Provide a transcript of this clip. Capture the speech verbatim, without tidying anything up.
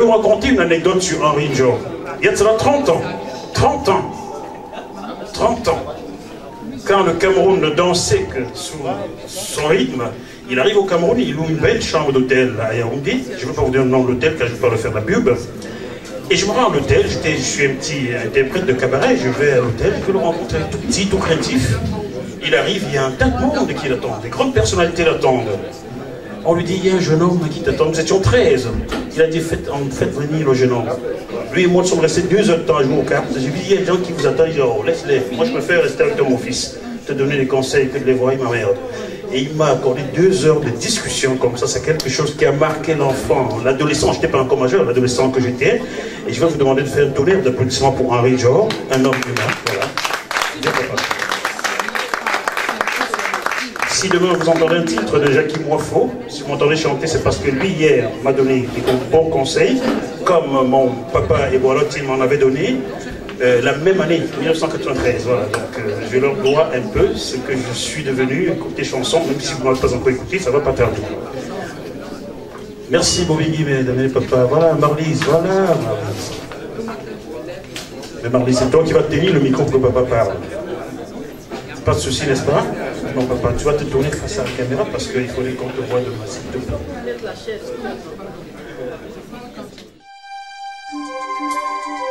vais vous raconter une anecdote sur Henri Ndjo. Il y a de cela trente ans. trente ans. trente ans. Quand le Cameroun ne dansait que sous son rythme, il arrive au Cameroun, il loue une belle chambre d'hôtel à Yaoundé. Je ne veux pas vous dire le nom de l'hôtel car je ne vais pas le faire la pub. Et je me rends à l'hôtel, je suis un petit interprète de cabaret, je vais à l'hôtel, je le rencontre un tout petit, tout craintif. Il arrive, il y a un tas de monde qui l'attend, des grandes personnalités l'attendent. On lui dit, il y a un jeune homme qui t'attend, nous étions treize. Il a dit, faites, faites venir le jeune homme. Lui et moi, nous sommes restés deux heures de temps à jouer aux cartes. J'ai dit, il y a des gens qui vous attendent, il dit, oh, laisse-les. Moi, je préfère rester avec mon fils, te donner des conseils que de les voir, ma merde. Et il m'a accordé deux heures de discussion comme ça. C'est quelque chose qui a marqué l'enfant, l'adolescent. Je n'étais pas encore majeur, l'adolescent que j'étais. Et je vais vous demander de faire un tonnerre d'applaudissements pour Henri Ndjo, un homme humain. Voilà. Si demain vous entendez un titre de Jackie Moifo, si vous m'entendez chanter, c'est parce que lui, hier, m'a donné des bons conseils, comme mon papa Eboalotti m'en avait donné, euh, la même année, mille neuf cent quatre-vingt-treize. Voilà. Donc, euh, je leur dois un peu ce que je suis devenu, côté chanson, même si vous ne m'avez pas encore écouté, ça ne va pas tarder. Merci, Bobigui, mesdames et papa. Voilà, Marlise, voilà, Marlise. Mais Marlise, c'est toi qui vas tenir le micro pour que papa parle. Pas de souci, n'est-ce pas? Non, papa, tu vas te tourner face à la caméra parce qu'il faudrait qu'on te voie de ma s'il te plaît.